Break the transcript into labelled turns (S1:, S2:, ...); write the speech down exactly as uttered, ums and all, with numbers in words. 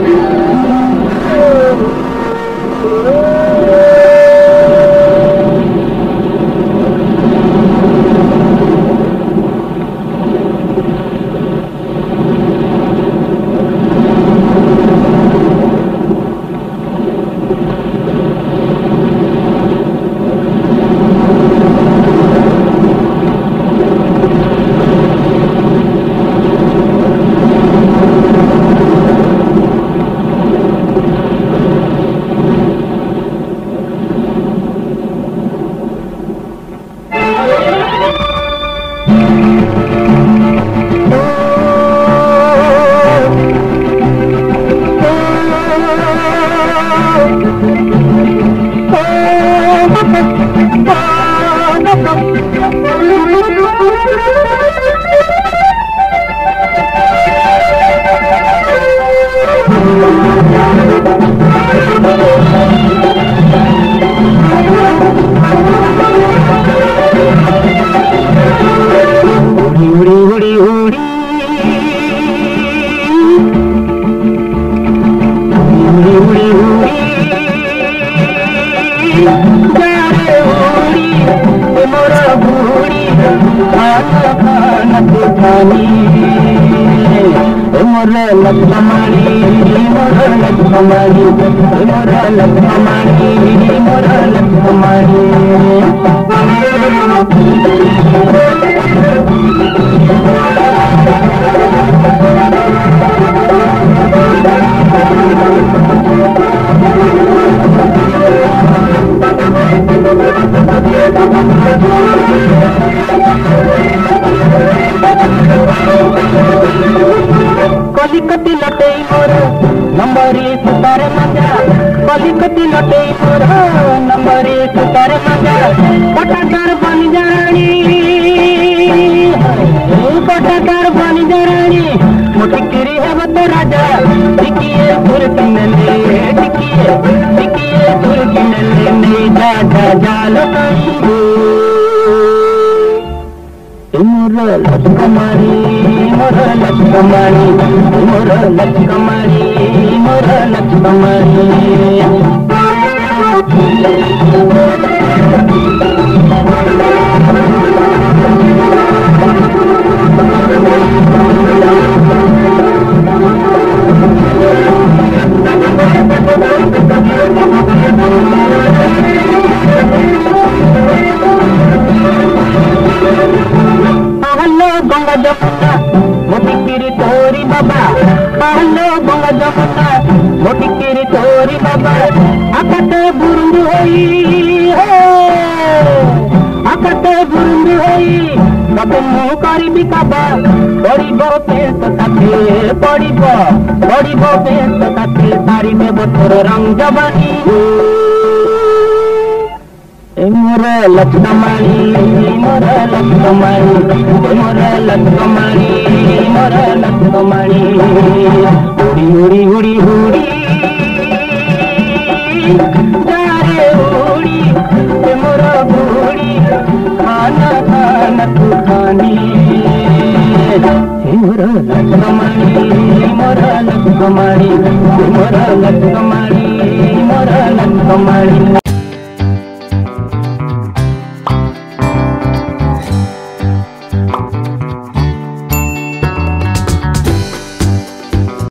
S1: कलिकती लटे मोर नंबरी सुतार मजा कलिकती लटे मोर नंबरी सुतार मजा पटाकार बन जानी पटाकार बन जानी मुठिकिरी है वो तो राजा टिकिए सुर किनले टिकिए टिकिए सुर किनले नहीं जा जा जाल मोर लक्ष्मणी मोर लक्ष्मणी मोर लक्ष्मणी मोर लक्ष्मणी गंगा जमुना मोटिकिरी तोरी बाबा हेलो गंगा जमुना मोटिकिरी तोरी बाबा आकाते बुरुंदु होई आकाते बुरुंदु होई तबे मु करिबी काबा पड़िबो पेट ताते पड़िबो पड़िबो पेट ताते सारी देबो तोर रंग जवानी मोर लक्ष्मणी मोर लक्ष्मणी मोर लक्ष्मणी मोर लक्ष्मणी उड़ी उड़ी उड़ी उड़ी जारे उड़ी मोर बुड़ी खाना खाना तू खानी मोर लक्ष्मणी मोर लक्ष्मणी मोर लक्ष्मणी मोर लक्ष्मणी।